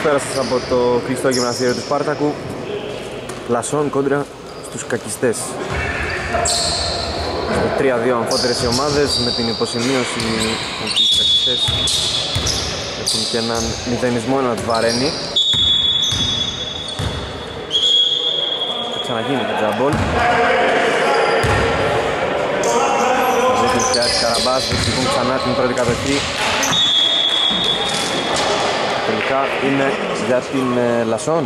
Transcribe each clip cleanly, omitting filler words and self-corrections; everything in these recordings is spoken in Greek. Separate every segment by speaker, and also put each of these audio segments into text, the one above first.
Speaker 1: Καλησπέρα σας από το κλειστό γυμναστήριο του Σπάρτακου. Λασσόν κόντρα στους κακιστές. Στο 3-2 αμφότερες οι ομάδες, με την υποσημείωση ότι οι κακιστές έχουν και έναν μηδενισμό να τους βαραίνει. Θα ξαναγίνει το τζαμπόλ. Θα δείχνει πια της Καραμπάς, βρίσκουν ξανά την πρώτη κατοχή. Τελικά είναι για την Λασσόν.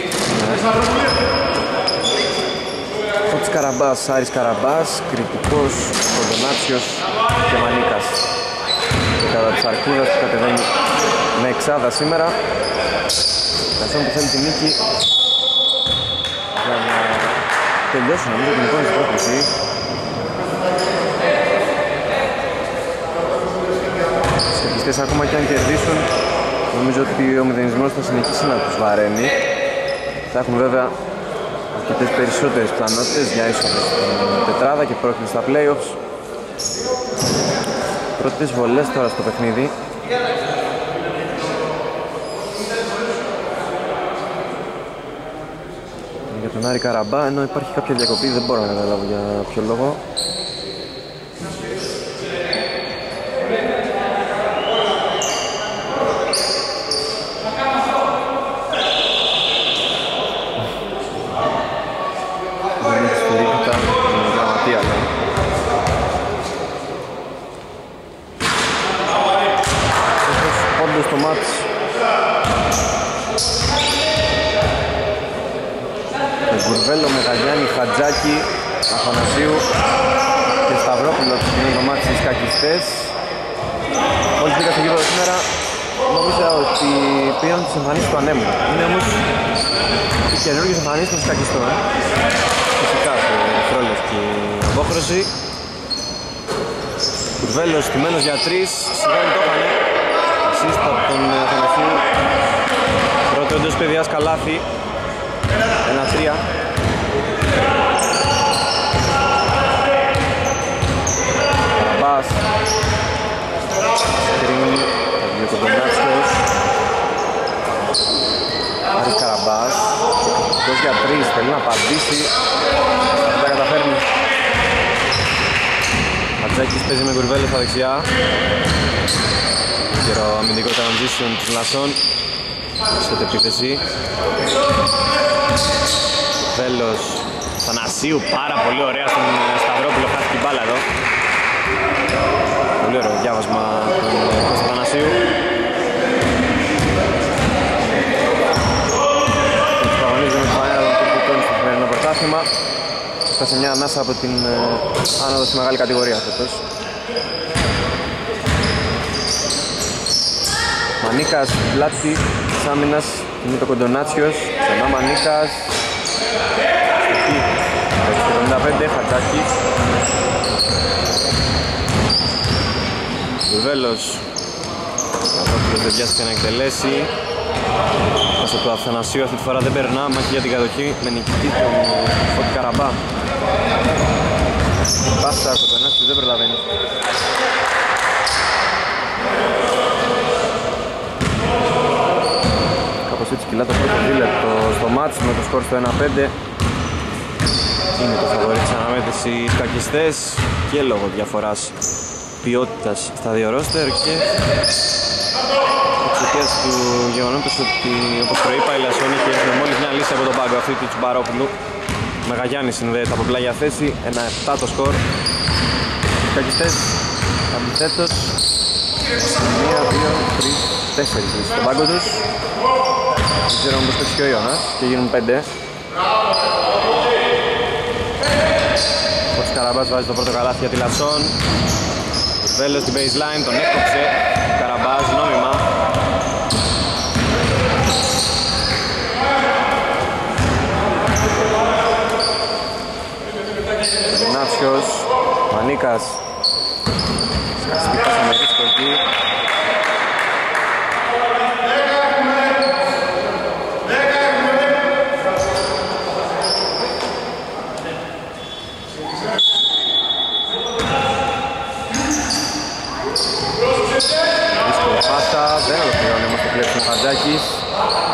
Speaker 1: Φώτης Καραμπάς, Άρης Καραμπάς, Κρητικός, Κοντονάτσιος και Μανίκας. Κατά της Αρκούδας που κατεβαίνει με εξάδα σήμερα. Λασσόν που θέλει τη νίκη για να τελειώσει νομίζω την εικόνα της πρόκληση. Οι σκεπτιστές ακόμα και αν κερδίσουν, νομίζω ότι ο μηδενισμός θα συνεχίσει να τους βαραίνει. Θα έχουν βέβαια αρκετές περισσότερες πιθανότητες για είσοδο στην τετράδα και πρόκληση στα play-offs. Πρώτες βολές τώρα στο παιχνίδι. Για τον Άρη Καραμπά, ενώ υπάρχει κάποια διακοπή, δεν μπορώ να καταλάβω για ποιο λόγο. Γκουρβέλο, Μεγαλιάννη, Χατζάκη, Αθανασίου και Σταυρόπουλο ξεκινούν το μάτι στις κακιστές. Μόλις μπήκα στο γήπεδο σήμερα νόμιζα ότι πήγαν τις εμφανίσεις του ανέμου. Είναι όμως οι καινούργιες εμφανίσεις των κακιστών. Φυσικά σε φρόλες και απόχρωση. Γκουρβέλος στημένος για 3, σιγά το είχανε. Ασίστ από τον Αθανασίου. Πρώτο εντός παιδιάς καλάθι. 1-3. Καραμπάς. Σκριν. Θα βγει ο Κοντονάτσιος. Άρης Καραμπάς. Εκτός για 3. Θέλει να απαντήσει. Τα καταφέρνει. Ατζάκης παίζει με Γκουρβέλο στα δεξιά. Καιρό αμυντικό transition της Λασσόν. Στην επίθεση. Βέλος Θανασίου, πάρα πολύ ωραία στον Σταυρόπουλο, χάσει την μπάλα εδώ. Πολύ ωραίο διάβασμα του Θανασίου. Εξπαγωνίζουμε το φανέλα των τουρκικών στο σημερινό πρωτάθλημα. Έφτασε μια ανάσα από την άνοδο στη μεγάλη κατηγορία φέτος. Μανίκας, πλάτη της άμυνας, είναι το Κοντονάτσιος, ξανά Μανίκας. Στο 75, Χατζάκης. Γκουρβέλος. Αυτός δεν πιάστηκε να εκτελέσει. Όσο το Αθανασίου αυτή τη φορά δεν περνά, μάχη για την κατοχή με νικητή τον Φώτη Καραμπά. Πάσα, ο Κοντονάτσιος δεν προλαβαίνει. Έτσι κυλά το πρώτο δίλεπτο στο μάτς με το σκορ στο 1-5. Είναι το φαβορί της αναμέτρησης κακιστές και λόγω διαφοράς ποιότητας στα δύο ρόστερ και εξαιτίας του γεγονότος ότι, όπως προείπα, η Λασσόν έχει έρθει μόλις μια λύση από τον πάγκο, αυτή του Τσμπαρόπουλου. Μεγαγιάννη συνδέεται από πλάγια θέση, 1-7 το σκορ. Οι κακιστές αντιθέτως 1, 2, 3, 4 λύσεις στον πάγκο τους. Δεν ξέρω αν πως και ο Ιώνας και γίνουν 5. Φώτης Καραμπάς βάζει το πρώτο καλάθι για τη Λασσόν. Βέλος στην baseline, τον έκοψε. Καραμπάς νόμιμα. Νάτσιος, Μανίκας. Σκαστική πάσα με ρίσκο εκεί. Πάσα, δεν ολοκληρώνει όμως το κλέψιμο Χατζάκης.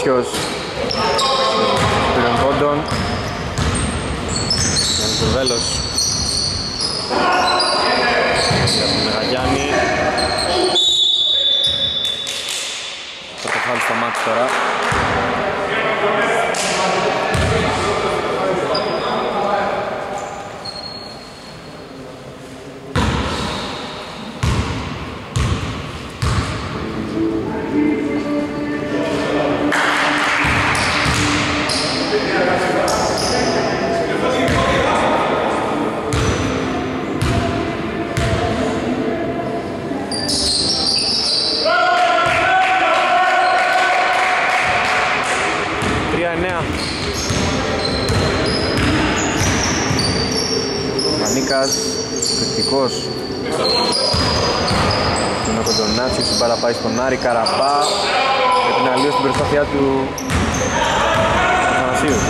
Speaker 1: Νάτσιος πήραν πόντων. Γιάννης Βέλος για τον Μεγαγιάννη. Θα το φάλει στο μάτι τώρα. Μανίκας, κριτικός. Είναι ο Κοντονάτσιος, την παραπάει στον Άρη Καραμπά. Πρέπει να αλλοιώσει την προσπάθειά του Αθανασίου.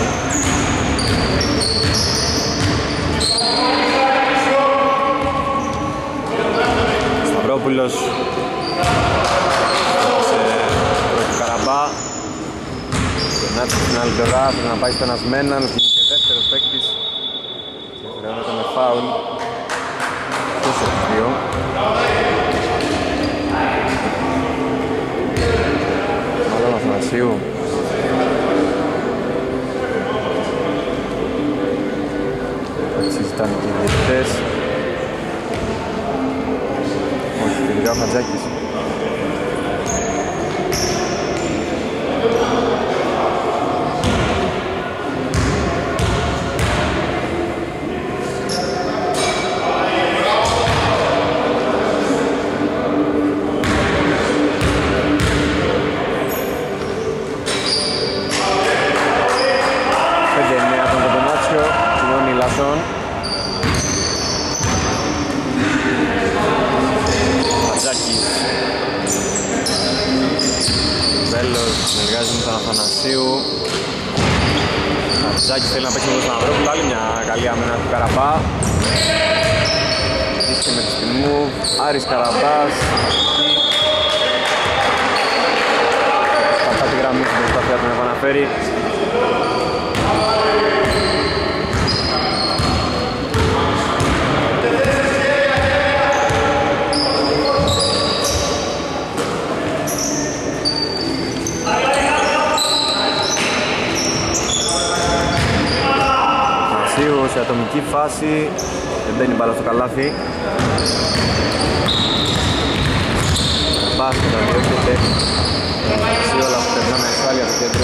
Speaker 1: Σταυρόπουλος σε Καραμπά. Κοντονάτσιος στην άλλη πλευρά, πρέπει να πάει στον Ασμέναν. Και δεύτερος παίκτης. Χρειάζεται με φάουλ. Τόσο δύο. Μάλλον Αθανασίου. Έτσι ήταν και οι διαιτητές. Όχι, τελικά ο Χατζάκης. Χατζάκης. Βέλος συνεργάζεται με τον Αθανασίου. Χατζάκης θέλει να παίξει με τον Σταυρόπουλο. Άλλη μια καλή άμυνα του Καραμπά. Είχε με τη στιγμού. Άρης Καραμπάς. Σπαρτά τη γραμμή στην προσπάθεια του να επαναφέρει. Σε ατομική φάση δεν μπαίνει μπάλα στο καλάθι. Μπάσκετ να διώκεται. Όλα που περνάμε ασφάλεια στο κέντρο.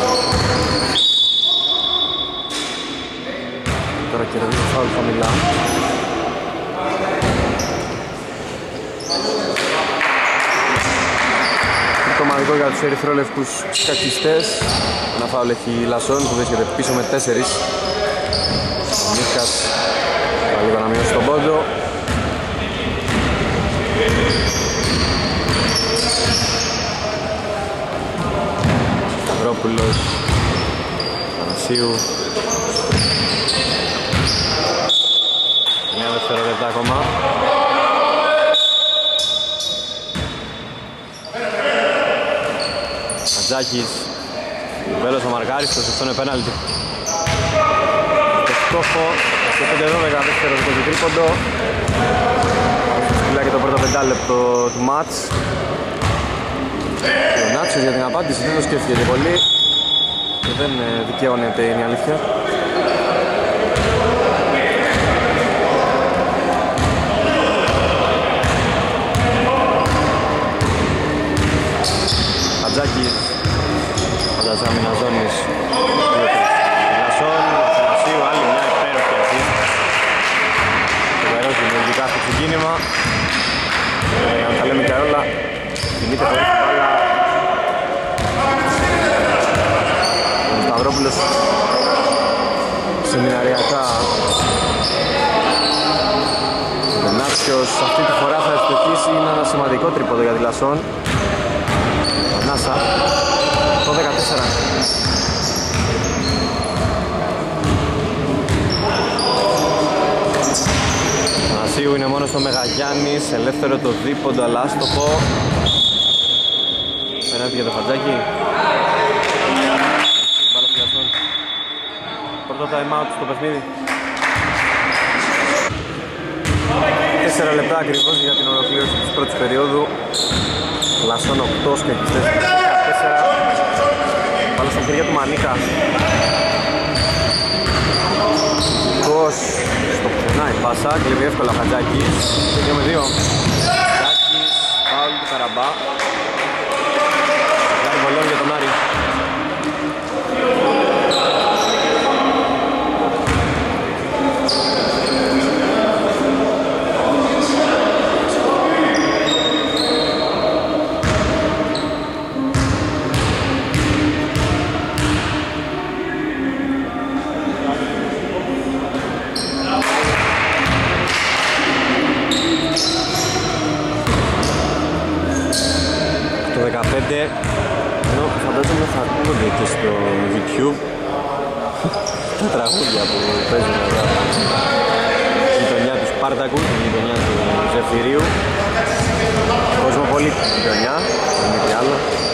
Speaker 1: Τώρα κερδίζει το φάουλ χαμηλά. Κομματικό για τους ερυθρόλευκους κακιστές. Ένα φάουλ έχει Λασόν που βρίσκεται πίσω με 4. Ο Μίσκας θα λίγο να μειώσει τον πόντο. Σταυρόπουλος, Θανασίου. 9 δευτερόλεπτα ακόμα. Χατζάκης, Βέλος θα μαρκάρει, στο σωστό είναι πέναλτι. Στόχο στο 5-12 δεύτερο δικό τρίποντο. Μιλάει και το πρώτο πεντάλεπτο του μάτς. Ο Νάτσιος για την απάντηση δεν το σκέφτηκε πολύ και δεν δικαιώνεται, είναι η αλήθεια. Χατζάκης, Φανταζάμινα ζώνης. Άλλη μια υπέροχη αυτή. Φοβερό δημιουργικά στο ξεκίνημα. Αν τα λέμε και όλα, κινείται χωρίς την μπάλα. Ο Σταυρόπουλος σεμιναριακά. Ο Νάτσιος αυτή τη φορά θα ευστοχίσει, είναι ένα σημαντικό τρίποντο για τη Λασόν. Νάσα, το 14. Αθανασίου είναι μόνο στο Μεγαγιάννης, ελεύθερο το δίποντο αλλά άστοχο. Πέναντι για το Χατζάκη. time out στο παιχνίδι. 4 λεπτά ακριβώς για την ολοκλήρωση της πρώτης περίοδου. Λασσόν 8, Σκακιστές 14. Πάλι στα χέρια του Μανίκα. Κος στο πουθενά η πάσα, κλέβει εύκολα Χατζάκης. 2 με 2. Χατζάκης, φάουλ του Καραμπά. Κάνει βολέον για τον Άρη. Ενώ φαντάζομαι θα ακούγονται και στο YouTube τα τραγούδια που παίζουν εδώ. Η γειτονιά του Σπάρτακου, η γειτονιά του Ζεφυρίου. Κοσμοπολίτη γειτονιά, δεν είναι τι άλλο.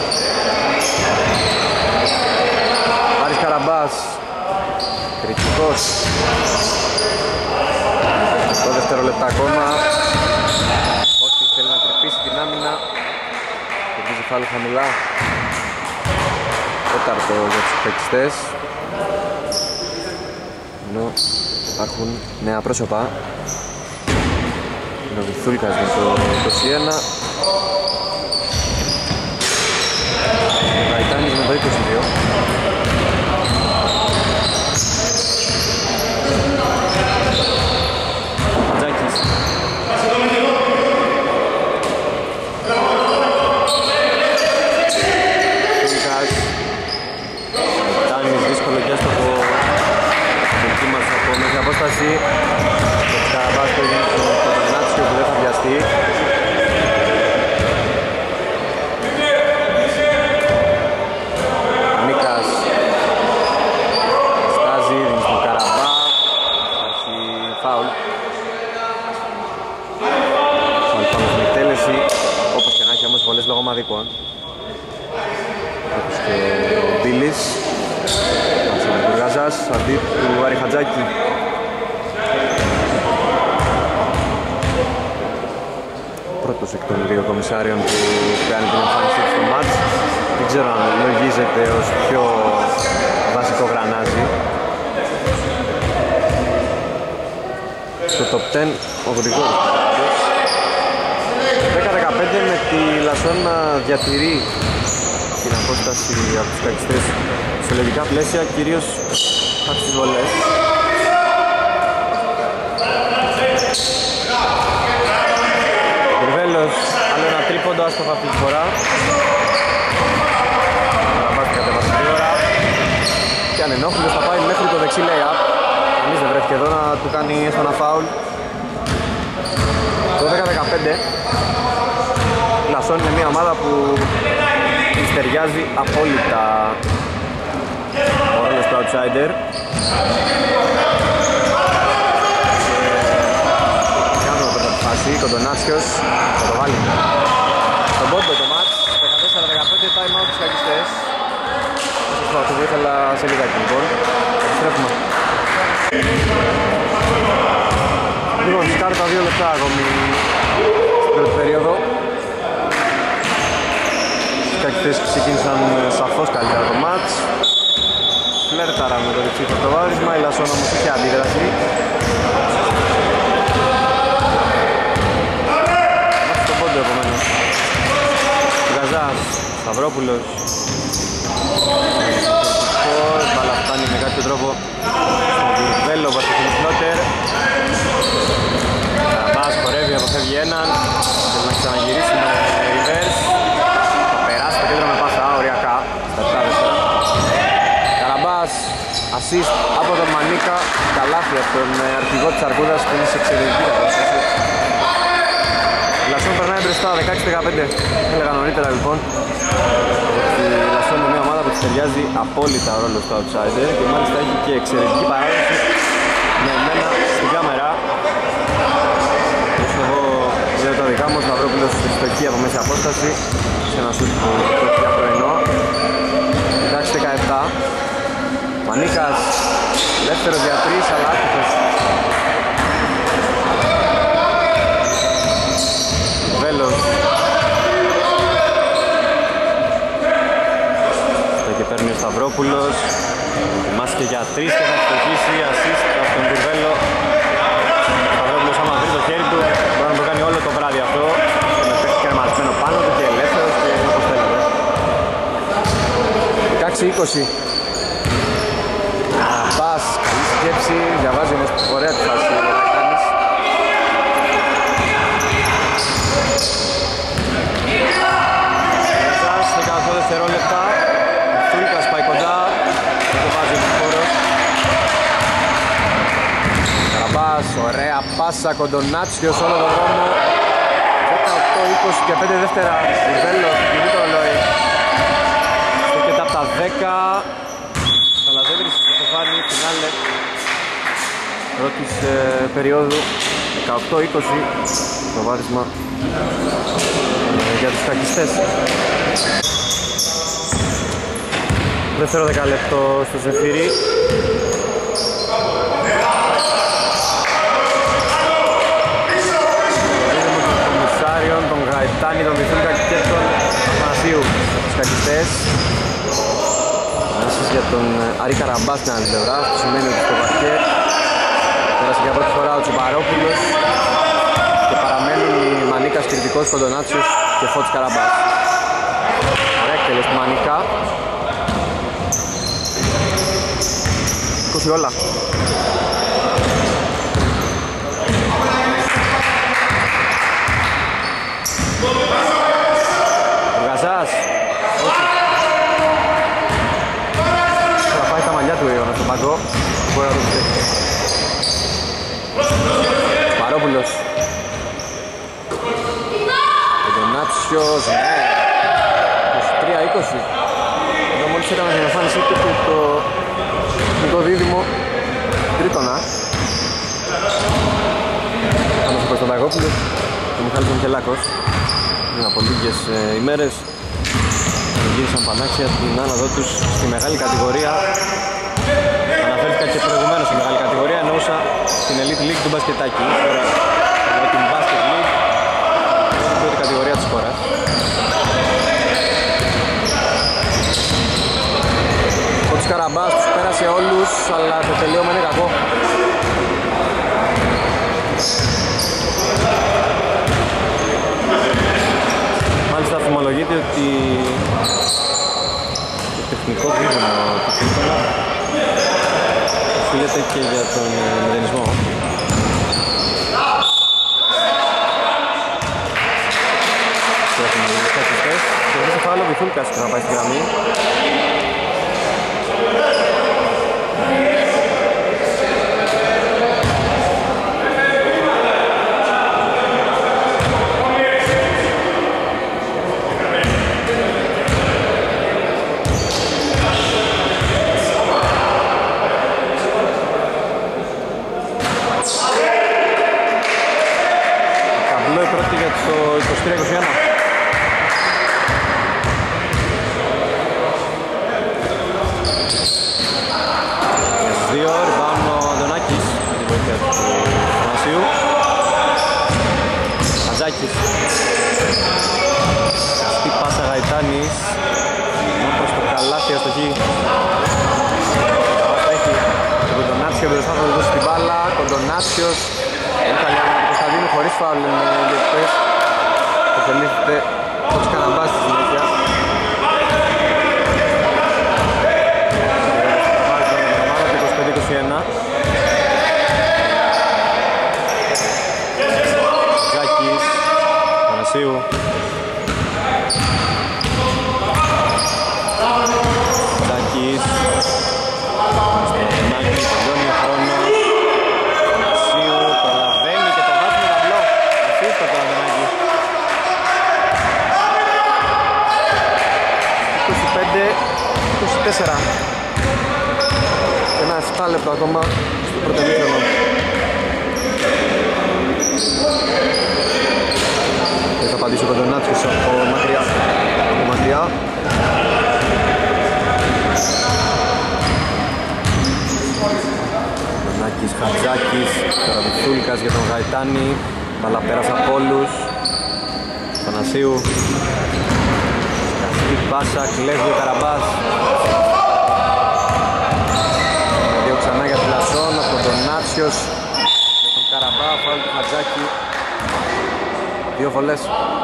Speaker 1: Άρης Καραμπάς, κριτικός. Το δεύτερο λεπτά ακόμα. Ότι θέλει να τρυπήσει την άμυνα. Κερδίζει φάουλ χαμηλά. Τέταρτο για τους παίκτες. Ενώ υπάρχουν νέα πρόσωπα. Είναι ο Βυθούλκας με το 21. Ο Γαϊτάνης με το 22. Χατζάκης. Απόσταση το Καραμπάς που έγινε στο Κοντονάτσιο που δεν θα βιαστεί. Νίκας στάζει, δίνει στον Καραμπά. Υπάρχει φάουλ. Φάουλ πάνω στην εκτέλεση. Όπως και να έχει όμως πολλές λόγω ομαδικών. Όπως και ο Μπίλης. Ο Γαζάς αντί του Άρη Χατζάκη. Πρώτος εκ των δύο κομισάριων που κάνει την εμφάνισή του στο μάτς. Δεν ξέρω αν λογίζεται ως πιο βασικό γρανάζι. Στο top 10 ο Γοντικός 10-15 με τη Λασσόν να διατηρεί την απόσταση από τους κακιστές σε λογικά πλαίσια, κυρίως από τις βολές. Γερβέλος, άλλο ένα τρίποντο, άστοχα αυτή τη φορά. Παραβάστηκε κατεβάσει γρήγορα. Και ανενόχλητος θα πάει μέχρι το δεξί lay-up. Εμείς δεν βρέθηκε εδώ να του κάνει έστω ένα φάουλ. Το 10-15. Λασσόν είναι μια ομάδα που της ταιριάζει απόλυτα ο ρόλος του outsider. Κάνουμε πρώτα τη φάση, Κοντονάτσιος θα το βάλει στον πόντο το μάτς. 14-15 time out τους κακιστές. Αυτό που ήθελα σε λιγάκι λοιπόν. Επιστρέφουμε. Λοιπόν, φτάνει τα 2 λεπτά ακόμη στην πρώτη περίοδο. Οι κακιστές ξεκίνησαν σαφώς καλύτερα το μάτς. Φλέρταραν με το δεξί το βάρισμα, η Λασσόν όμως είχε αντίδραση. Μάτς στον πόντο επομένως. Γαζάς, Σταυρόπουλος. Η μπάλα φτάνει με κάποιο τρόπο στον Κουρβέλο, βασιλική φλότερ. Καραμπάς χορεύει, αποφεύγει έναν. Θέλει να ξαναγυρίσει με reverse. Θα περάσει το κέντρο με πάσα οριακά στα 7-4. Καραμπάς, assist από τον Μανίκα. Καλάθι από τον αρχηγό της Αρκούδας που είναι σε εξαιρετική κατάσταση. Η Λασσόν περνάει μπροστά 16-15. Έλεγα νωρίτερα λοιπόν ότι η Λασσόν είναι μια ομάδα που της ταιριάζει απόλυτα ο ρόλος του outsider και μάλιστα έχει και εξαιρετική παράδοση με εμένα στην κάμερα. Όσο εγώ λέω τα δικά μου, ο Σταυρόπουλος στοχεί από μέση απόσταση σε ένα σουτ που το έχει πρωινό. Εντάξει 17. Μανίκας Ελεύθερος για 3, αλλά άτυχος. Βέλος. Και παίρνει ο Σταυρόπουλος. Ετοιμάστηκε για 3 και θα φτωχίσει. Assist από τον Κουρβέλο. Ο Σταυρόπουλος άμα βρει το χέρι του μπορεί να το κάνει όλο το βράδυ αυτό. Και με παίξει κρεματισμένο πάνω του και ελεύθερος και όπως θέλετε. 16-20. Πας, καλή σκέψη. Διαβάζει όμως ωραία τη φάση. 18 δευτερόλεπτα. Φούλκας πάει κοντά. Το βάζει ο χώρος. Καραμπάς, ωραία πάσα, Κοντονάτσιος όλο τον δρόμο. 18, 20 και 5 δεύτερα. Κουρβέλο, κινεί το ρολόι. Στέκεται από τα 10. Αλλά δεν βρίσκει στο στεφάνι, φινάλε πρώτης περίοδου. 18-20 το βάρισμα για τους κακιστές. Δεύτερο δεκαλέπτο στο Ζεφύρι. Δίδυμο των Κομισάριων, τον Γαϊτάνη, τον Βιθούλκα και τον Αθανασίου στους κακιστές. Ανάσχεση για τον Άρη Καραμπά στην άλλη πλευρά. Αυτό σημαίνει ότι στο παρκέ πέρασε για πρώτη φορά ο Τσιμπαρόπουλος και παραμένουν οι Μανίκας Κριτικός, Κοντονάτσιος και Φώτης Καραμπάς. Ωραία εκτέλεση του Μανίκα. 20 όλα. Ο Γαζάς. Όχι. Θα πάει τα μαλλιά του Ιωάννα στον παγκό. Μπορεί να το πει. Παρόπουλος. Κοντονάτσιος. Ναι. 23-20. Εδώ μόλις έκανα την εμφάνισή του το δίδυμο τρίτονα. Πάνω στο Κωνστανταγόπουλο και ο Μιχάλης Μιχελάκος. Πριν από λίγες ημέρες γύρισαν πανάξια την άνοδό τους στη μεγάλη κατηγορία. Αναφέρθηκα και προηγουμένως στη μεγάλη κατηγορία, εννοούσα στην Elite League του μπασκετάκι. Τώρα με την Basket League, την πρώτη κατηγορία της χώρας. Ο Καραμπάς τους πέρασε όλους, αλλά το τελείωμα είναι κακό. Μάλιστα θυμολογείται ότι το τεχνικό δίδυμο του Φίλτονα οφείλεται και για τον μηδενισμό. Και δεν θα φάω άλλο Βιθούλκας που θα πάει στη γραμμή. Ταμπλό η πρώτη για το 23-21. Δύο, rebound ο Αντωνάκης με την βοήθεια του Θανασίου. Αζάκης. Καστή πάσα Γαϊτάνης. Προς το καλάθι αστοχή. Έχει τον Κοντονάτσιο μπροστά θα του δώσει την μπάλα. Κοντονάτσιος. Είναι καλή άμυνα του Κωνσταντίνου χωρίς φάουλ με διαιτητές. Ωφελήθηκε ο Καραμπάς στη συνέχεια. Ζάκης, Θανασίου. Ζάκης. Στονάκη, τελειώνει ο χρόνος. Θανασίου, προλαβαίνει και το βάζει με ταμπλό. Αφήστε το Αντωνάκη. 25-24. Ένα 7 λεπτό ακόμα στο πρώτο ημίχρονο. Και θα απαντήσει ο Κοντονάτσιος από μακριά. Χατζάκης, τώρα Βυθούλικας για τον Γαϊτάνη. Μπαλά πέρασε από όλους. Θανασίου. Καστή πάσα, κλέβει ο Καραμπάς. Δύο ξανά για τη Λασσόν, από τον Ντονάτσιος για τον Καραμπά, φάουλ του Χατζάκη. Δύο βολές.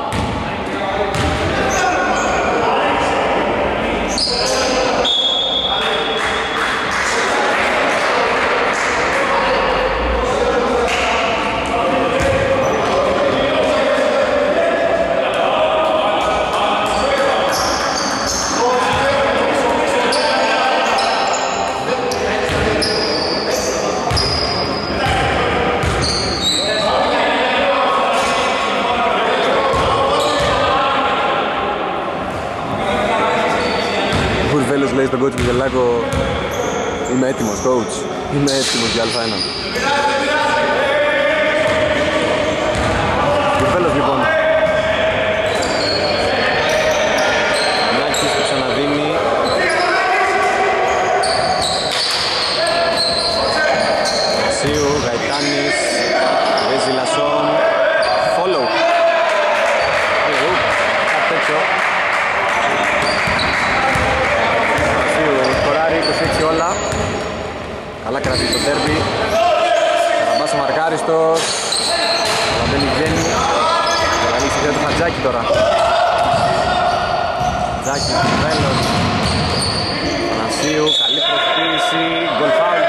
Speaker 1: Λέει στον coach Μιχελάκο, είμαι έτοιμος coach, είμαι έτοιμος για Α1. Κουρβέλος λοιπόν. Νάκης το ξαναδίνει. Μασίου, Γαϊτάνης, Βέζι Λασσόν, follow. Κάτι τέτοιο. 26 όλα. Καλά κρατεί το τέρμπι. Καραμπάς ο μαρκάριστος. Αλλά δεν βγαίνει. Καλή συγκριά του Χατζάκη τώρα. Χατζάκη, Βέλος. Θανασίου, καλή προσποίηση. Γκολ φάουλ.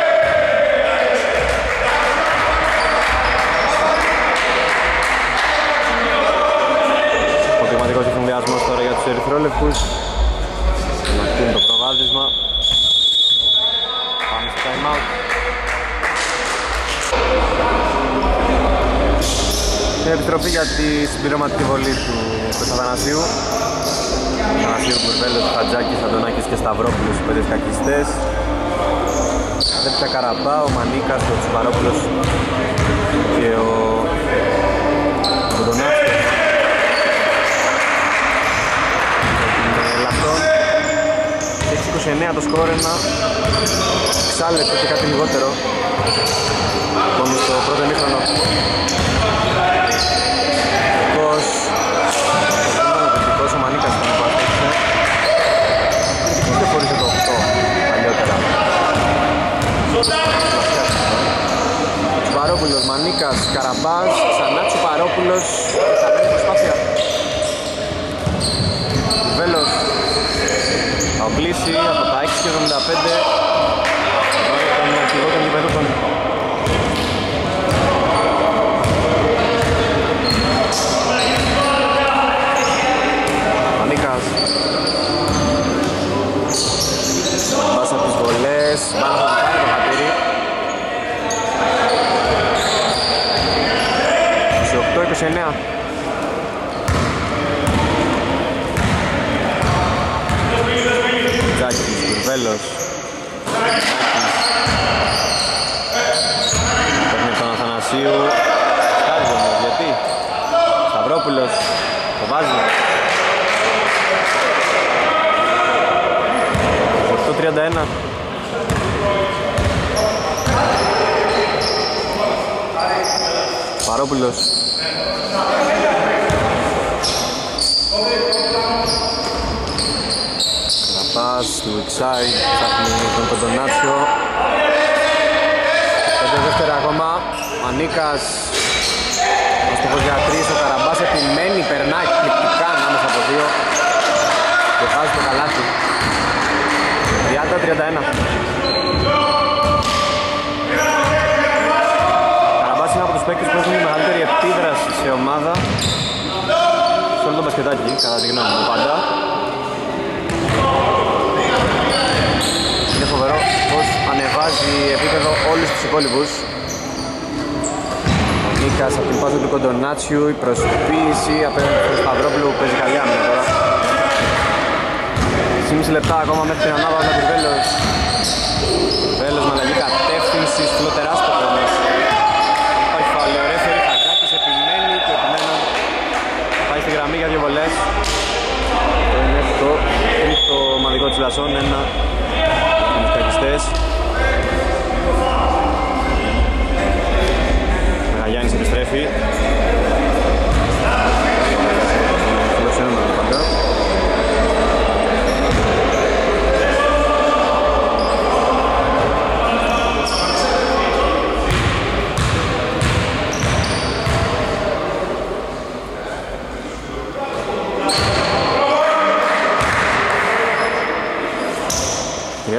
Speaker 1: Αποτελεσματικός εφημβιασμός τώρα για τους ερυθρόλευκους. Να κτύνει το προβάδισμα. Πάμε στο time out. Επιστροφή για τη συμπληρωματική βολή του Κωνσταντανασίου. Θανασίου, Κουρβέλος, Χατζάκης, Αντωνάκης και Σταυρόπουλος, οι πέντε σκακιστές. Αδέρφια Καραμπά, ο Μανίκας, ο Τσουμπαρόπουλος και ο Ντονάτσιος. Λασσόν. 6-29 το σκορ, ένα εξάλεπτο και κάτι λιγότερο ακόμη στο πρώτο ημίχρονο. Ο Μανίκας ήταν που άρχισε. Δεν χωρίς το 8 παλιότερα. Τσουμπαρόπουλος, Μανίκας, Καραμπάς, ξανά Τσουμπαρόπουλος, χαμένη προσπάθεια. Βέλος θα οπλίσει από τα 6.75. Τον αρχηγό των γηπεδούχων. Μανίκας. Πάσα από τις βολές. Πάνω θα του πάρει το χατήρι. 28-29. Τζάκης, Κουρβέλος. Παίρνει τον Αθανασίου. Στάζει όμως, γιατί. Σταυρόπουλος, το βάζει. 8-31. Παρόπουλος. Πας του Εξάι, ψάχνει τον Ντονάτσιο. 5 δεύτερα ακόμα. Μανίκας, ο στόχος για 3, ο Καραμπάς επιμένει, περνάει εκπληκτικά ανάμεσα από 2 και βάζει το καλάθι. 30-31. Καραμπάς είναι από τους παίκτες που έχουν μεγαλύτερη επίδραση σε ομάδα σε όλο το μπασκετάκι, κατά τη γνώμη μου πάντα. Είναι φοβερό πως ανεβάζει επίπεδο όλους τους υπόλοιπους. Ο Νίκας από την πάσα του Κοντονάτσιου, η προσποίηση απέναντι στον Σταυρόπουλο που παίζει καλή άμυνα τώρα. 6,5 λεπτά ακόμα μέχρι την ανάβαση του Κουρβέλος. Κουρβέλος με αλλαγή κατεύθυνσης, φιλοτεράς το χρόνος. Υπάρχει φάουλ, ο ρέφερι Χατζάκης επιμένει και επιμένω. Πάει στη γραμμή για 2 βολές. Είναι το τρίτο ομαδικό της Λασσόν, ένα.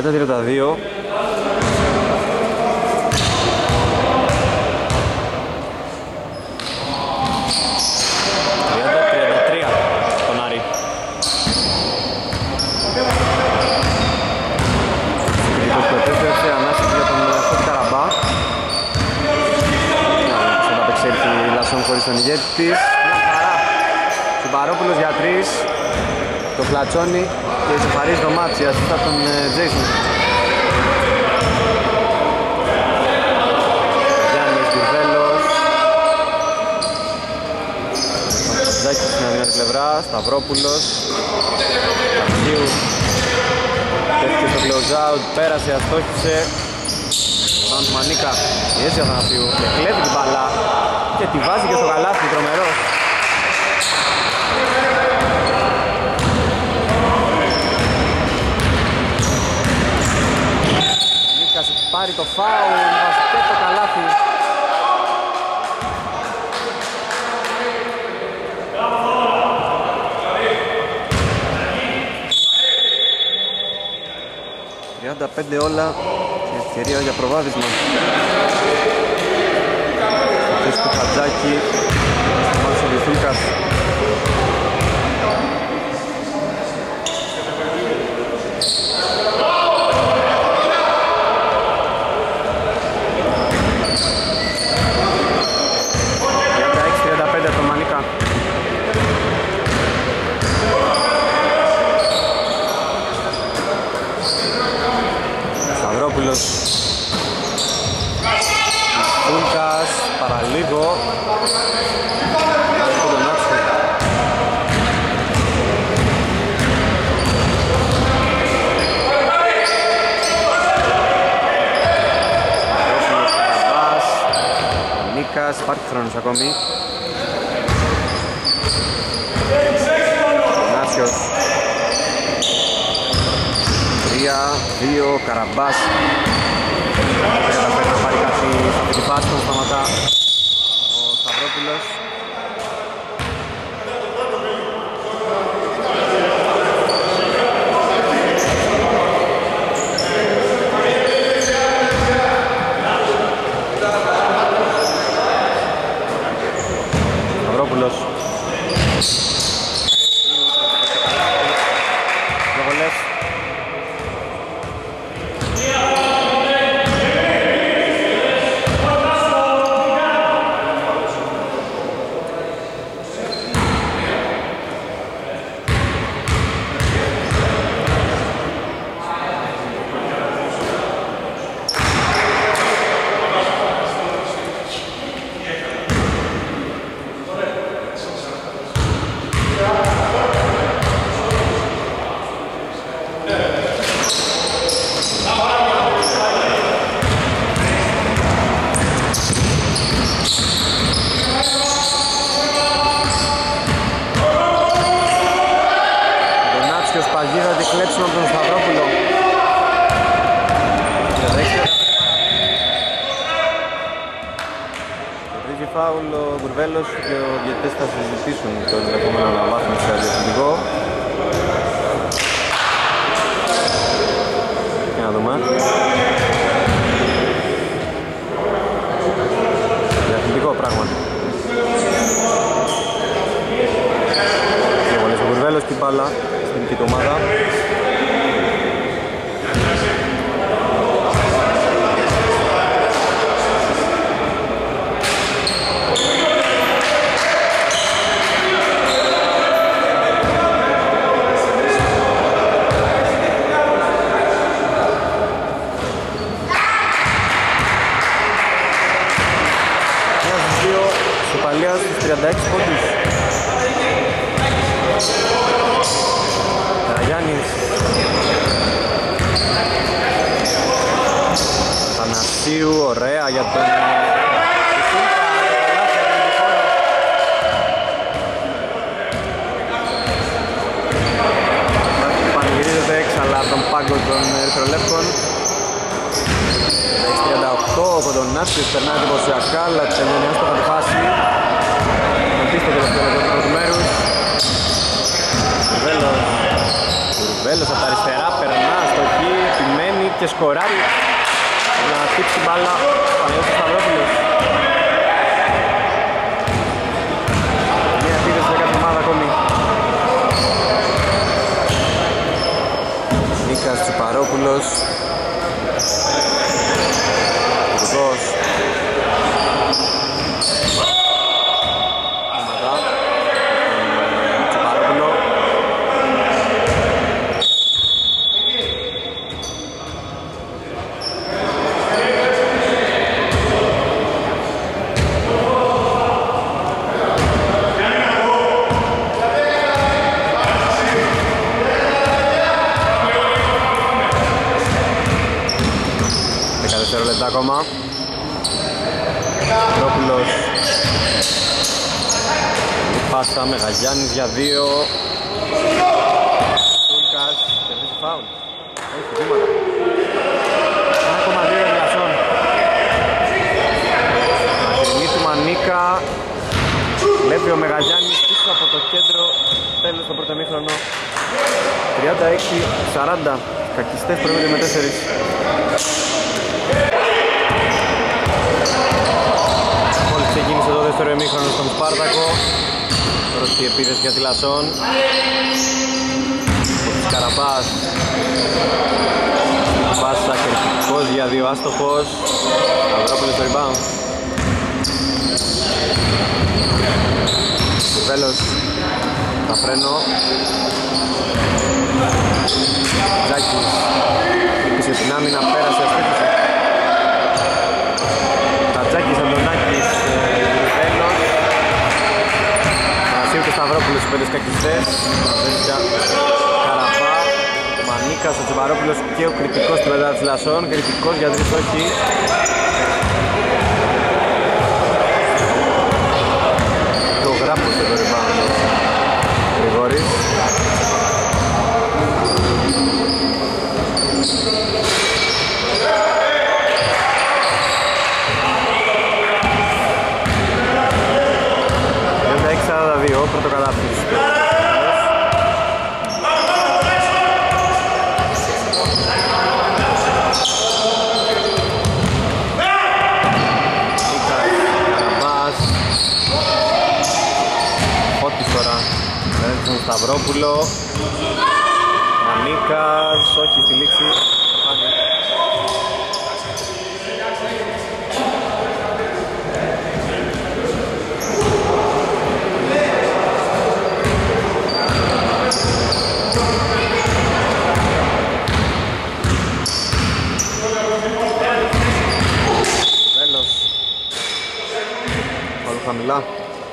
Speaker 1: 30-32.
Speaker 2: Χωρίς τον ηγέτη της, μια χαρά. Συμπαρόπουλος για 3, το κλατσόνι και ισοφαρίζει το μάτσι, ασύστα τον Τζέισον. Γιάννης Κουρβέλος. Ζάκης στην αδυνατή πλευρά, Σταυρόπουλος. Ταξίου. Πέφτει στο close out, πέρασε, αστόχησε. Πάνω του Μανίκα, πιέζει ο Αθανασίου και κλέβει την μπάλα. Και τη βάζει και στο καλάθι, τρομερός. Νίκας έχει πάρει το φάουλ, βάζει και το καλάθι. ...35 όλα και ευκαιρία για προβάδισμα. Στο Χατζάκι, στο Μάρσο Βιθούλκας. Για 36-35 από τον Μανίκα. Σταυρόπουλος. Βιθούλκας. Παραλίγο. Νίκας, υπάρχει χρόνος ακόμη. Νάσιος. 3-2, Καραμπάς. Καταφέρει να πάρει κάτι σε αυτή τη φάση, τον σταματά ο Σταυρόπουλος. Σταυρόπουλος. Προβολές. Παγίδα κλέψιμο από τον Σταυρόπουλο. Βρήκε φάουλ ο Κουρβέλος και ο διαιτητές θα συζητήσουν το ενδεχόμενο αναβάθμιση σε διευθυντικό. Για να δούμε. Διευθυντικό πράγματι. Και βολές ο Κουρβέλος την μπάλα στην δική ομάδα. Παλαιάς στους 36 πόντους. Καραγιάννης. Θανασίου, ωραία για τον πανηγυρίζεται έξαλα από τον πάγκο των ερυθρολεύκων. 38 ο Κοντονάτσιος περνάει εντυπωσιακά, αλλά της Ενιονιάς το θα φάσει. Στο τελευταίο λεπτό του μέρους. Κουρβέλος από τα αριστερά περνά στο χ, επιμένει.
Speaker 1: και σκοράρει να χτύψει μπάλα ο Παναγιώτης Σταυρόπουλος. Μια επίδεση για κάθε ομάδα ακόμη. Νίκας Τσουπαρόπουλος. Κουδός. Τσουπαρόπουλο. Δευτερόλεπτα ακόμα. Ρόπουλος. Πάσα Μεγαγιάννης για 2. Τούλκας. Κερδίζει φάουλ. Όχι, βήματα. 1,2 για Λασσόν. Μακρινή του Μανίκα. Βλέπει ο Μεγαγιάννης πίσω από το κέντρο. Τέλος το πρώτο μήχρονο. 36-40. Κακιστές προηγούνται με 4. Μόλις ξεκίνησε το δεύτερο ημίχρονο στον Σπάρτακο. Πρώτη επίθεση για τη Λασσόν. Ο Καραμπάς. Πάσα κριτικός για 2, άστοχος. Σταυρόπουλος στο rebound. Βέλος. Τα φρένο. Τζάκης. Χτύπησε την άμυνα, πέρασε, αστήφησε. Τζάκης, Αντωνάκης, Βέλος. Μασίου και Σταυρόπουλος, οι 5 κακιστές. Μαδέσια, Καραπά, Μανίκας, ο Τσουπαρόπουλος και ο κριτικός του μετά της Λασσόν. Κριτικός για 3 όχι. Το γράφος εδώ rebound. Γρηγόρης. Πρώτο κατάφυλλο. Καραμπάς. Ό,τι φορά. Παίρνει τον Σταυρόπουλο. Μανίκας. Όχι στη λήξη. Χαμηλά.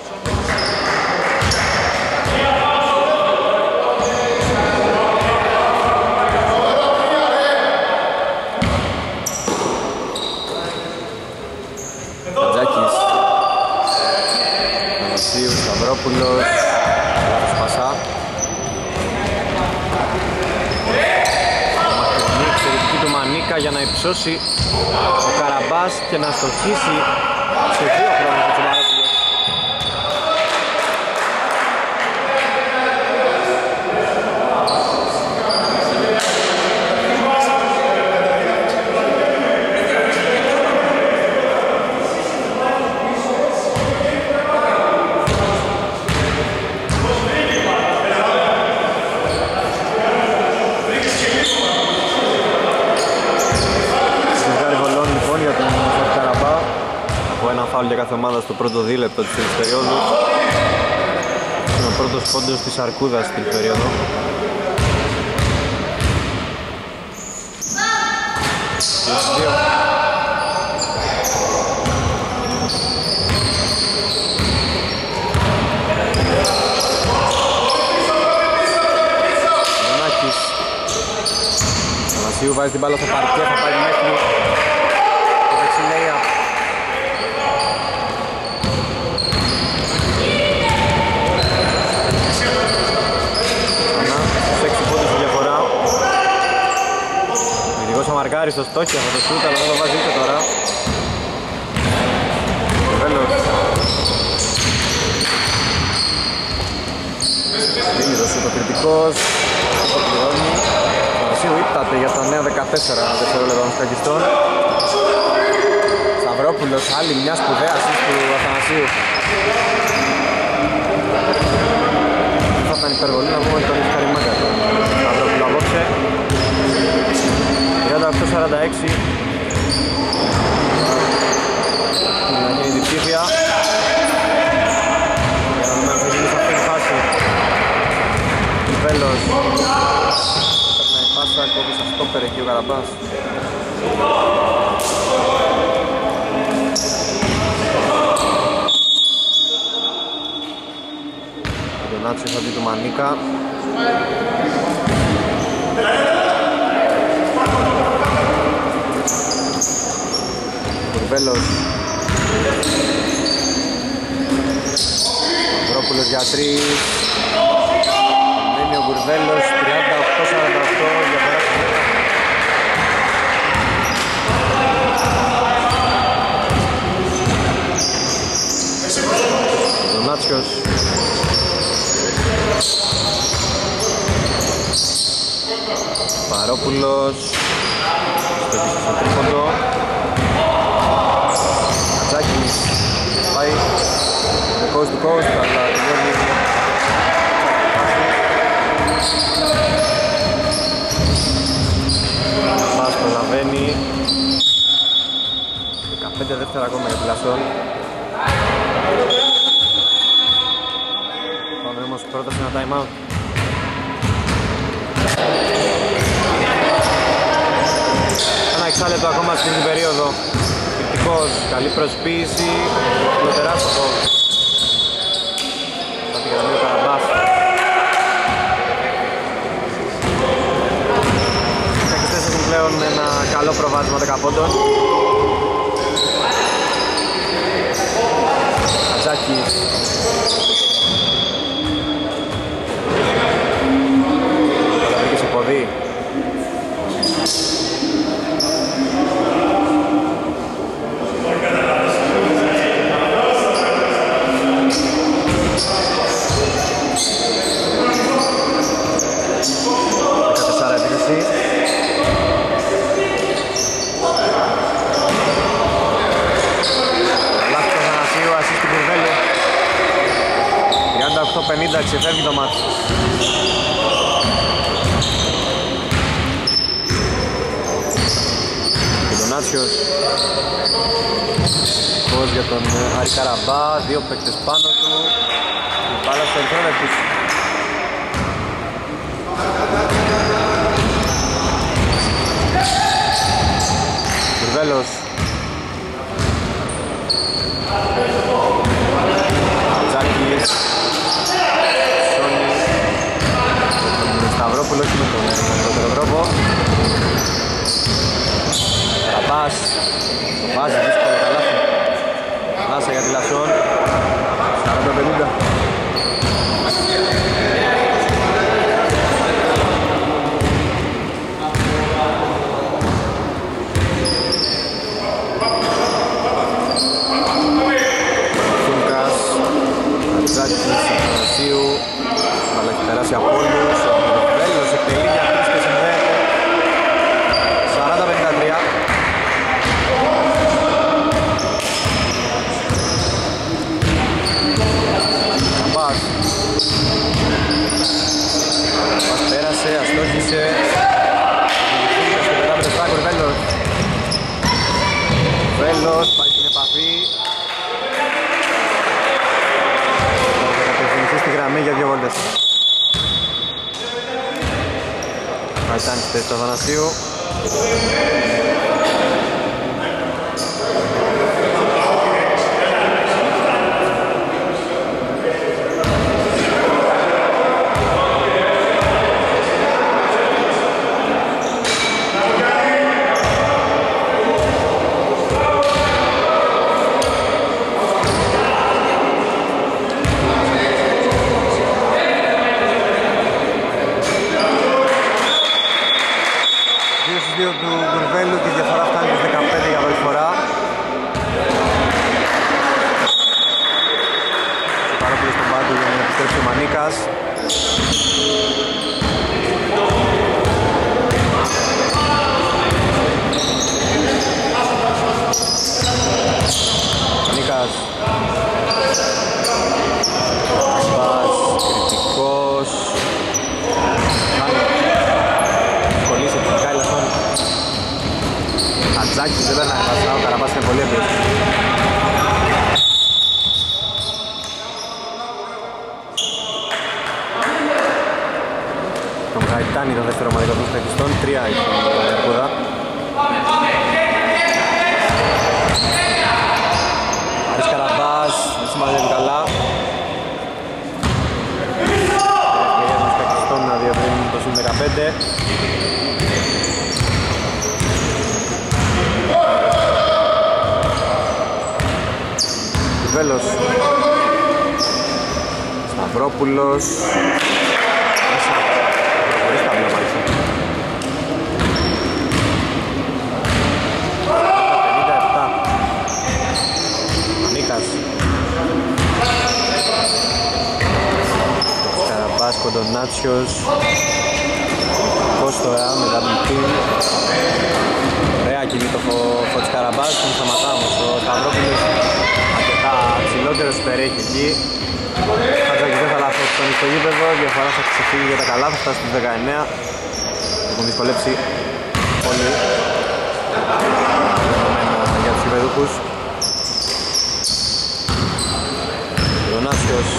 Speaker 1: Τζάκης. Μασίου, Σταυρόπουλος. Λάθος πασά. Μακρινή εξαιρετική του Μανίκα για να υψώσει ο Καραμπάς και να στοχίσει σε 2 χρόνια του Τσουπαρόπουλου. Για κάθε ομάδα στο πρώτο δίλεπτο της τρίτης περίοδου. Είναι ο πρώτος πόντος της Αρκούδας στην περίοδο. Δονάκης. Μασίου βάζει την μπάλα στο παρκέ, θα πάει μέχρι το δεξιλέια. Μαρκάρι στο στόχι από το σούτ, αλλά δεν το βάζει ούτε τώρα. Βέλος. Δίνει το σούτ ο κριτικός. Το πληρώνει. Αθανασίου ύπταται για τα νέα 14 δευτερόλεπτα των σκακιστών. Σταυρόπουλος, άλλη μια σπουδαία assist του Αθανασίου. Θα ήταν υπερβολή να πούμε ότι τον έχει καρυμάκα το Σταυρόπουλο απόψε. 38-46. Να γίνει διψήφια. Για να δούμε αν θα γίνει σε αυτή τη φάση. Βέλος. Περνάει πάσα, κόβει στα στόπερ εκεί ο Καραμπάς. Ο Ντονάτσιος αντί του Μανίκα. Κουρβέλος. Ανδρόπουλος για 3. Μένει ο Κουρβέλος, 38-48 για περάσει. Ντονάτσιος. Παρόπουλος. Στοχίζει στο τρίποντο. Ατζάκης πάει coast to coast, αλλά τελειώνει. Μας προλαβαίνει. 15 δεύτερα ακόμα για τη Λασσόν. Πάμε όμως πρώτα σε ένα time out. Ένα εξάλεπτο ακόμα στην περίοδο. Κριτικός, καλή προσποίηση, πλωτεράστοχο. Θα τη γραμμή ο Καραμπάς. Οι κακιστές έχουν πλέον ένα καλό προβάδισμα 10 πόντων. Ατζάκης. Θα βρήκε σε ποδί. Λάθος Αθανασίου, ασίστ του Κουρβέλου. 38-50, ξεφεύγει το μάτι. Και τον Άτσιος. Πώς για τον Άρη Καραμπά, δύο παίκτες πάνω του. Η μπάλα στο ερθρό λεπτούς. Κουρβέλος. Ατζάκης. Σόνι. Σταυρόπουλο όχι με τον πρώτο τρόπο. Καραμπάς. Το βάζει δύσκολο καλάθι. Ανάσα για τη Λασσόν. 40-50. Ατζάκης, Αθανασίου, αλλά έχει περάσει από όλους. Ο Κουρβέλος εκτελεί για 3 και συνδέεται. 40-53. Καμπάς. Καμπάς πέρασε, αστόχησε. Και μετά με το σπράκο Κουρβέλος. Κουρβέλος πάει στην επαφή. Στη γραμμή για 2 βόλτες. Ήταν στη θέση του Αθανασίου. Του Κουρβέλου
Speaker 2: δεν περνάει βάζα, ο Καραμπάς είναι πολύ εμπειρός. Τον Γαϊτάνη το δεύτερο ομαδικό των παιχτιστών, 3 έχει τον Αρκούδα. Άρης Καραμπάς, δεν συμμαζεύει καλά. Ευκαιρία των παιχτιστών να διευρύνουν το συν 15. Βέλος, Σταυρόπουλος, μέσα, χωρίς ταμπλό μάλιστα. 57, Νίκας, Καραμπάς, Κοντονάτσιος, Κώστορα με double team. Ωραία κινεί το Φώτης Καραμπάς, τον σταματά όμως ο Σταυρόπουλος. Ψηλότερος υπερέχει εκεί. Χατζάκης δεν θα λάθος στον ιστογήπεδο, διαφορά θα ξεφύγει για τα καλά, θα φτάσει στους 19. Έχουν δυσκολέψει πολύ για τους γηπεδούχους. Δονάσιος.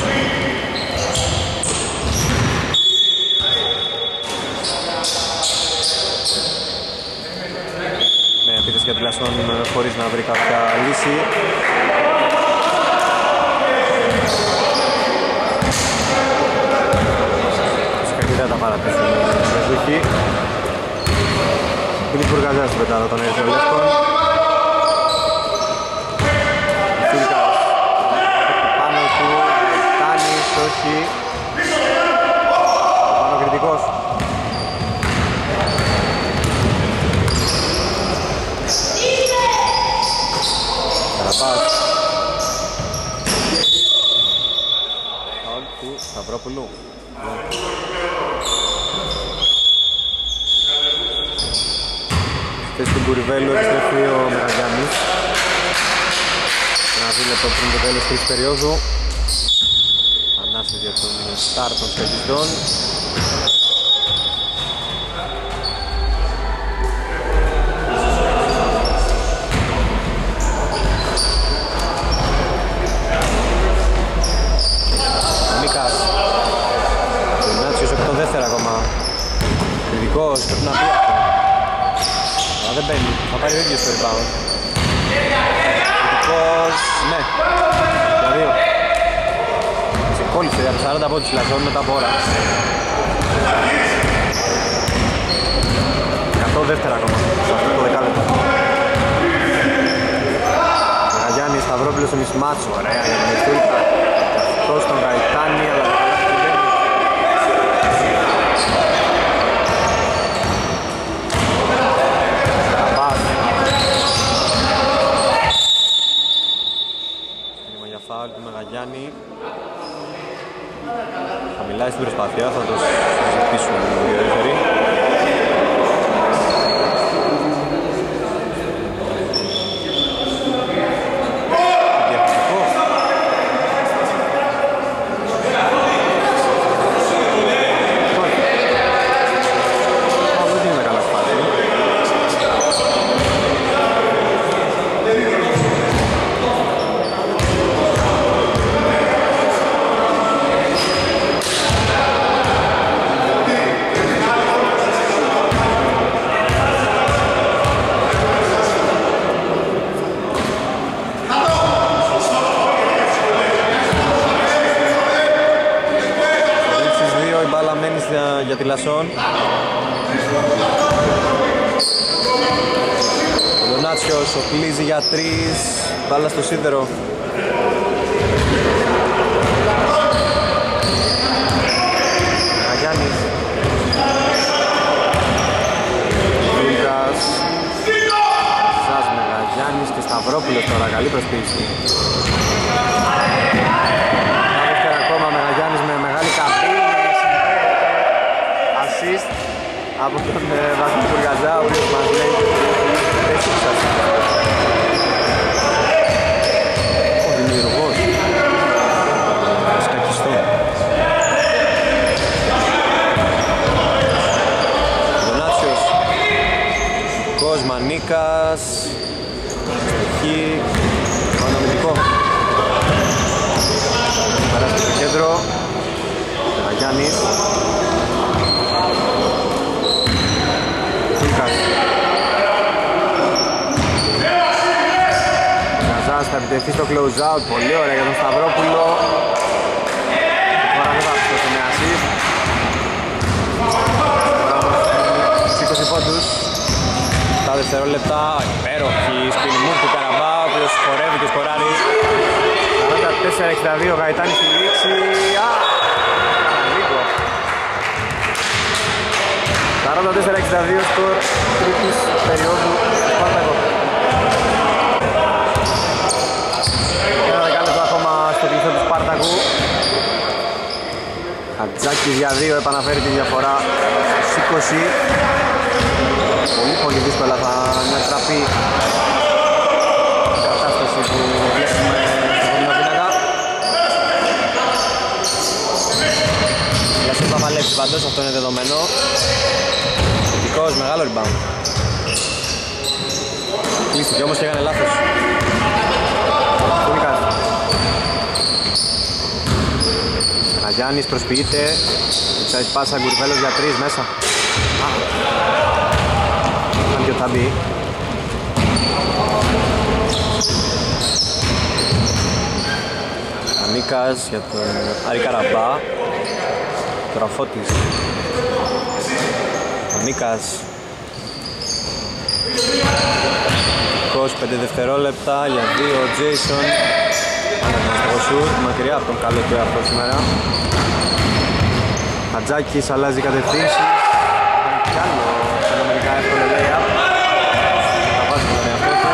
Speaker 2: Με επίθεση για τουλάχιστον χωρίς να βρει κάποια λύση. Δεν τα παρατήσουν οι Μεζούχοι. Φίλης Μπουργαζάς στην πετάδα των Ερυθρολεύκων. Φίλικας πάνω του, Τάνης, όχι. Πάνω κριτικός. Καραπάς. Φαουλ του Σταυρόπουλου. Στην Κουρυβέλου επιστρέφει ο Μεγαγιάννης. Ένα δίλεπτο πριν το τέλος της περίοδου. Ανάσης για τον στάρ των σχετιστών. Νίκας. Ο Νάτσιος από το δεύτερο ακόμα. Κριτικός, πρέπει να πει αυτό. Δεν μπαίνει, θα πάρει ο ίδιος το rebound. Κριτικός, ναι, για 2. Σε κόλλησε για 40 από τους Λαζών μετά από ώρα. 100 δεύτερα ακόμα, σε αυτό το δεκάλεπτο. Μεγαγιάννης, Σταυρόπουλος στο μισμάτσο, ωραία για τον Μιστούλκα. Αυτός τον Γαϊτάνη, αλλά δεν φάουλ του Μεγαγιάννη. Θα μιλάει στην προσπάθεια, θα το συζητήσουν οι δεύτεροι. Για τη Λασσόν. Ο Λονάτσιος οπλίζει για 3, μπάλα στο σίδερο. Μεγαγιάννης. Λούκας. Σας Μεγαγιάννης και Σταυρόπουλος τώρα, καλή προσποίηση. Δεύτερα ακόμα Μεγαγιάννης με μεγάλη καπή. Assist από τον Βασίλη Μπουργαζά, ο οποίος μας λέει έχει σας. Ο δημιουργός σκακιστό. Δονάτσιος Κοσμανίκας
Speaker 1: περιοχή, το αμυντικό. Περάσει στο κέντρο, Γιάννης. Φούλκας. Καζάς θα επιτεθεί στο close out, πολύ ωραία για τον Σταυρόπουλο. Τώρα δεν θα πιστώσει με assist. 20 πόντους. 7 δευτερόλεπτα, υπέροχη spin move του Καραμπά, ο οποίος χορεύει και σκοράρει. 44-62, Γαϊτάνης στη λήξη. Λίγο. 44-62 σκορ τρίτης περίοδου Σπάρτακο. Ένα δεκάλεπτο ακόμα στο πληθό του Σπάρτακου. Χατζάκης για 2 επαναφέρει τη διαφορά στους 20. Πολύ δύσκολα θα ανατραπεί η κατάσταση που βλέπουμε στο κομμάτι πίνακα. Λασσός θα παλέψει παντός, αυτό είναι δεδομένο. Ειδικός, μεγάλο rebound. Κλείστηκε όμως και έκανε λάθος. Φούλκας. Αγιάννης προσποιείται. Εξάιτ πάσα, Γκουρβέλος για 3 μέσα. Αν και θα μπει. Ανίκας για τον Άρη Καραμπά. Τώρα Φώτης. Ανίκας. 25 δευτερόλεπτα για 2 ο Τζέισον. Ανακαστικό σουτ, μακριά από τον καλό του εαυτό σήμερα. Χατζάκης αλλάζει κατευθύνσεις. Κι άλλο φαινομενικά εύκολο lay-up. Θα βάζει τον εαυτό του.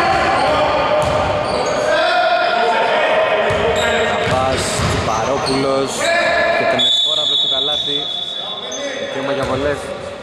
Speaker 1: Καπάς, Τσιπαρόπουλος και τον εφόρα προς το καλάθι. Δικαίωμα για βολές.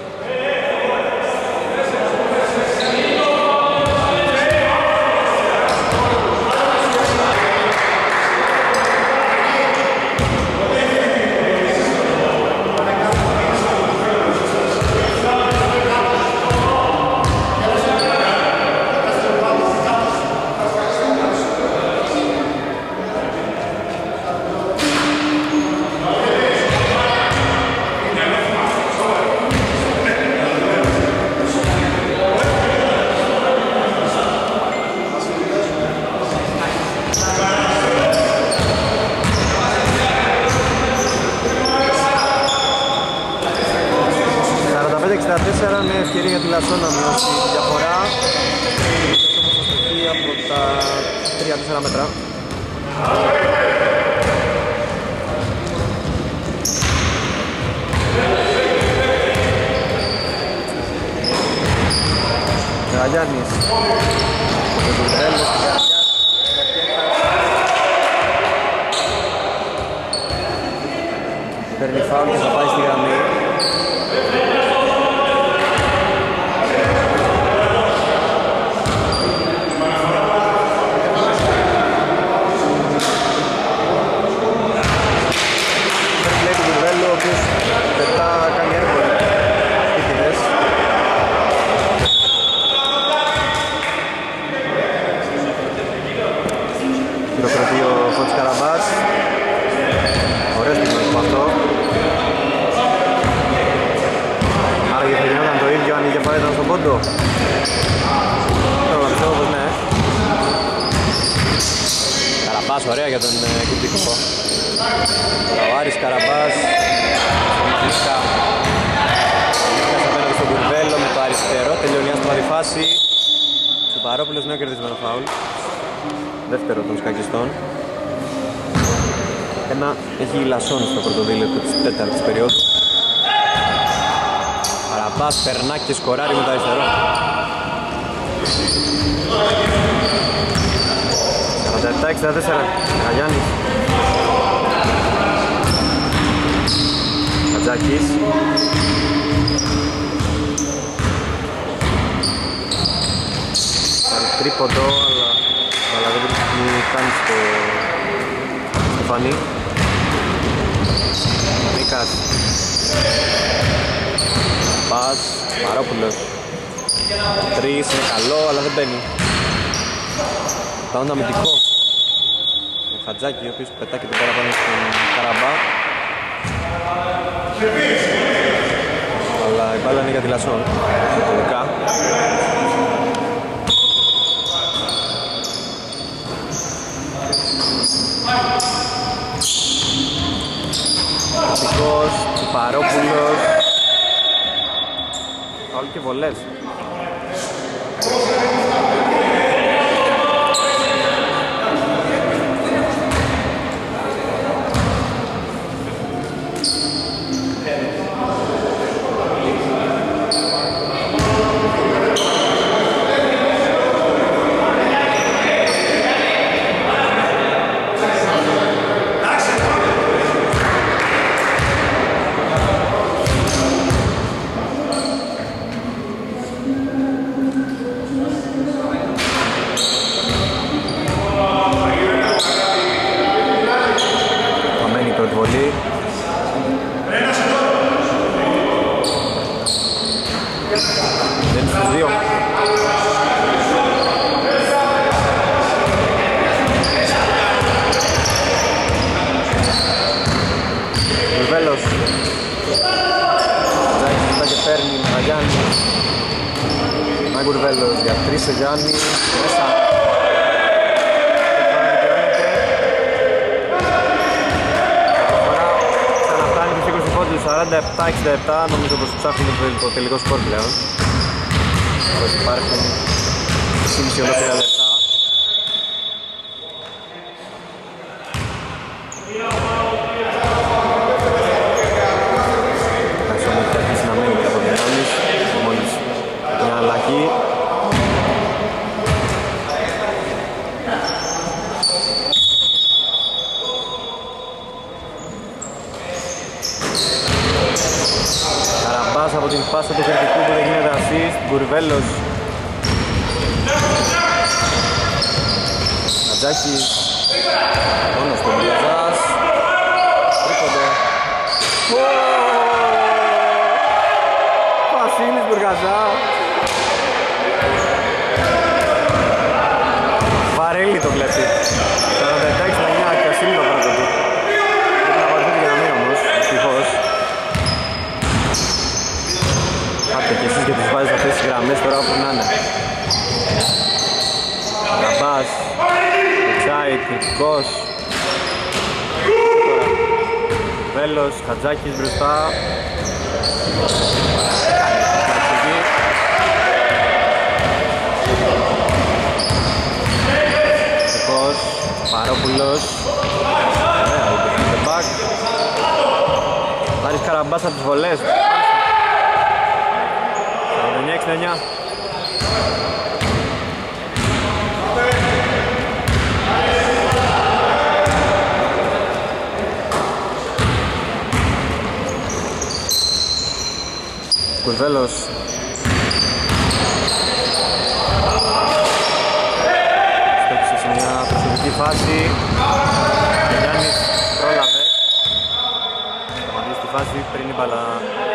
Speaker 1: Με ευκαιρία για τη Λασσό να μειώσει τη διαφορά. Όμως αστοχή από τα 3-4 μέτρα. Γαγιάννης. Παίρνει φάουλ και θα πάει στη γραμμή. Καραμπάς, ωραία για τον Κυπτικό. Ο Άρης Καραμπάς, ο Μανίκα. Μανίκας απέναντι στον Κουρβέλο με το αριστερό, τελειώνει άστοχη φάση. Τσιπαρόπουλος, νέο κερδισμένο φάουλ. Δεύτερο των σκακιστών. Ένα έχει Λασσόν στο πρωτοδίλεπτο της τέταρτης περίοδου. Καραμπάς περνά και σκοράρει με το αριστερό. 47-64, Αγιάννης. Χατζάκης. Πάρει τρίποντο, αλλά δεν βρίσκει καν στο φανί. Νίκας. Πας, Μαρόπουλος. 3 είναι καλό, αλλά δεν μπαίνει. Rebound αμυντικό. Ο Χατζάκη, ο οποίος πετά και την πέρα πάνω στον Καραμπά. Αλλά η μπάλα είναι για τη Λασσόν. Τελικά. Αμυντικός, Τσιπαρόπουλος. Φάουλ και βολές. Ο Γιάννης μέσα. Ξαναφτάνει τους 20 πόντους, 47-67. Νομίζω πως ψάχνουμε το τελικό σκορ πλέον. Πως υπάρχουν 6,5 ολόκληρα λεπτά. Άσομο και αρχίσει να μένει από δυνάμεις. Μόλις μια αλλαγή. Από την πάσα του κριτικού που δεν γίνεται assist, Γκουρβέλος. Χατζάκης, μόνος του Μπλαζάς. Τρίποντο. Βασίλης Μπουργαζά. Βαρέλη το κλέψει. 47-69 και ασύλλη το πρώτο του. Πρέπει να παρθούν και να μην όμως, ευτυχώς. Πάτε και εσείς και τους βάζεις αυτές τις γραμμές τώρα όπου να είναι. Ραμπάς, Τσάιτ, κριτικός. Βέλος, Χατζάκης μπροστά. Κριτικός, Παρόπουλος. Ωραία, ούτε back. Λάρης Καραμπάς από τις βολές. 69. Κουρβέλος. Στέκησε σε μια προσωπική φάση. Ο Γιάννης πρόλαβε. Σταματήσει τη φάση πριν η μπάλα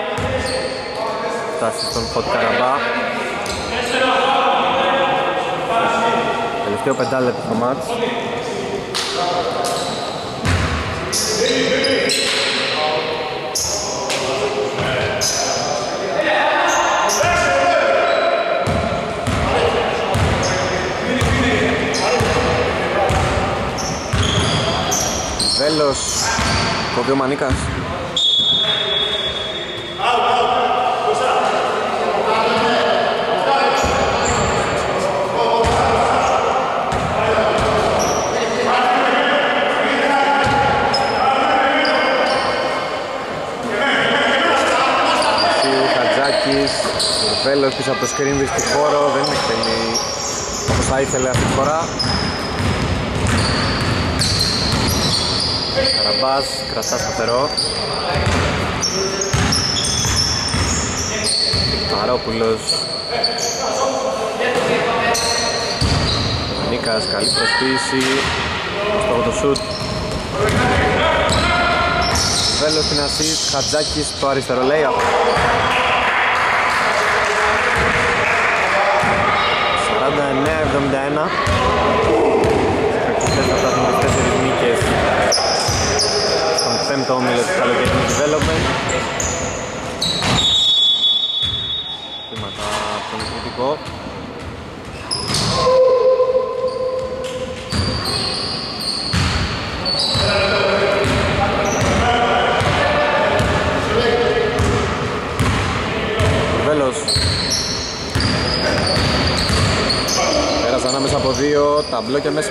Speaker 1: φτάσει στον Φωτ Καραμπά. Τελευταίο πεντάλεπτο στο μάτς. Βέλος, κόβει ο Μανίκας. Βέλος πίσω από το screen δυστυχόρο, δεν εκτελεί όπως θα ήθελε αυτή τη φορά. Καραμπάς, κρατά σταθερό. Μαρόπουλος. Νίκας, καλή προσποίηση. Στο το σουτ. Βέλος στην assist, Χατζάκης στο αριστερό layup. 49-71. Θες να φτάσουν τις 4 νίκες στον 5ο όμιλο του καλοκαιρινού development. Βήματα από τον κριτικό. Βέλος. Πέρασε ανάμεσα από 2, τα μπλόκια μέσα.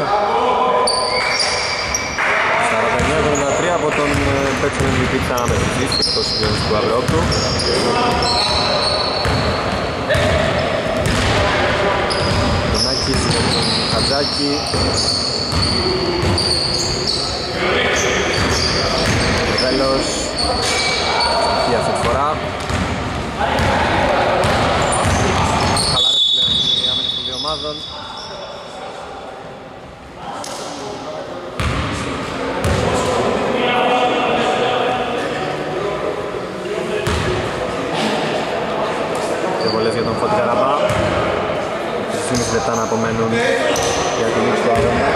Speaker 1: 49-73 από τον παίξον MVP της αναμετρησής, εκτός του Αγρόπτου. Τον Άκης με τον Χατζάκη. Βέλος. Σαφία αυτή τη φορά. Χαλάρες πλέον οι άμυνες των δύο ομάδων. Και βολές για τον Φώτη Καραμπά. 3,5 λεπτά να απομένουν για την λήξη του αγώνα.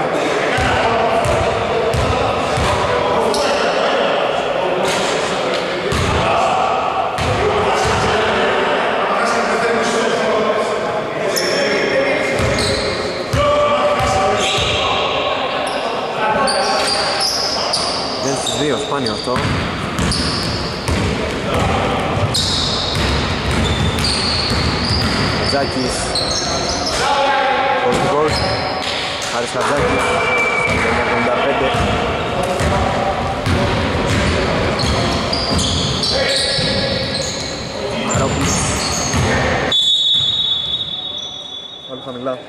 Speaker 1: Δύο, σπάνιο αυτό. Χατζάκης. Post to post. Χάρης Χατζάκης. 45. Μαρόπουλος. Όλοι χαμηλά.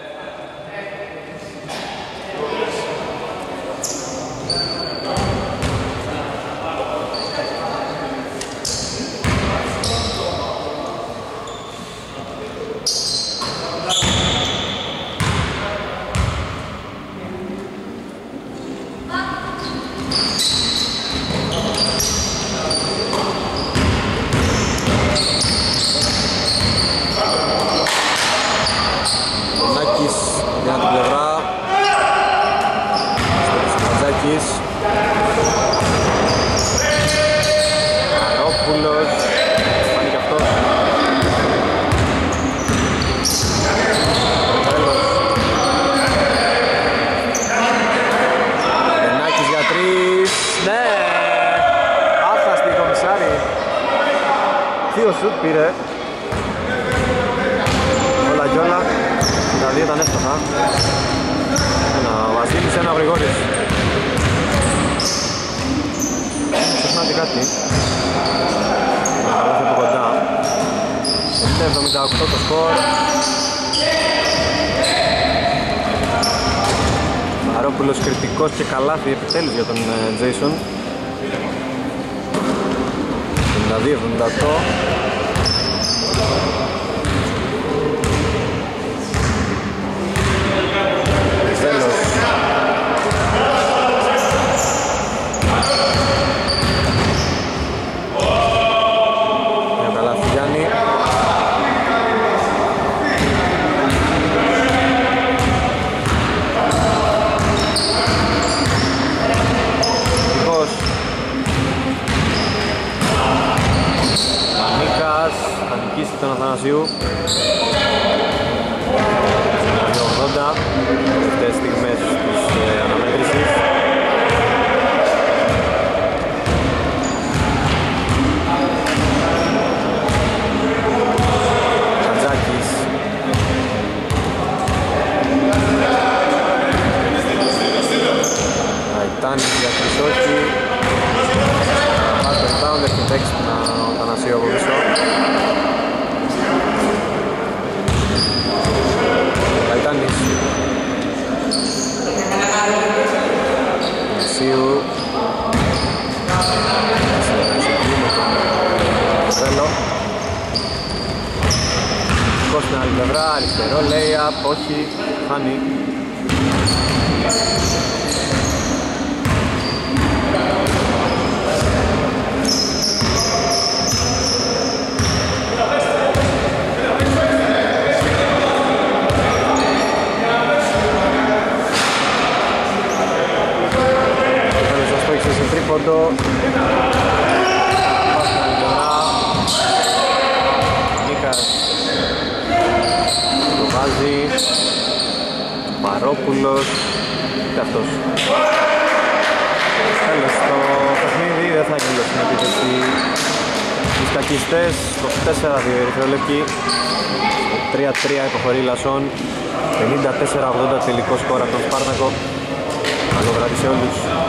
Speaker 1: Για την πλευρά Χατζάκης. Μαρόπουλος. Φάνηκε αυτός. Τέλος. Λενάκης για 3. Ναι! Άχαστη Κομισάρη. 2 σουτ πήρε. Όλα κι όλα. Τα δύο ήταν εύστοχα. Ένα Βασίλης, ένα Γρηγόρης. Ξεχνάτε κάτι. Να καλάθει από κοντά. 78 το σκορ. Μαρόπουλος κριτικός και καλάθι επιτέλους για τον Jason. 72-78. Τον Αθανασίου 80 τελευταίες στιγμές της αναμέτρησης. Χατζάκης. Αϊτάνης για Χρυσόκη. Πάτε rebound, έχει παίξει τον Αθανασίου από πίσω. Αϊτάνης. Μεσίου. Βέλο. Κος στην άλλη πλευρά, αριστερό, lay-up, όχι, χάνει.
Speaker 2: πόντο. Νίκας το βάζει. Παρόπουλος και αυτός. Τέλος, το παιχνίδι δεν θα γίνει στην επίθεση. Οι σκακιστές στο 4-2 ερυθρολευκοί. 3-3 υποχωρεί Λασσόν. 54-80 τελικό σκορ από τον Σπάρτακο. Καλό βράδυ σε όλους.